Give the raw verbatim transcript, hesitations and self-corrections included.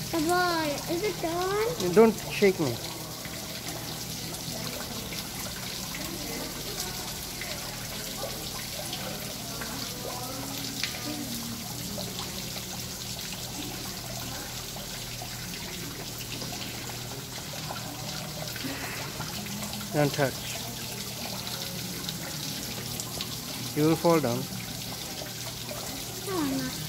The ball. Is it done? Don't shake me. Don't touch. You will fall down. No, I'm not.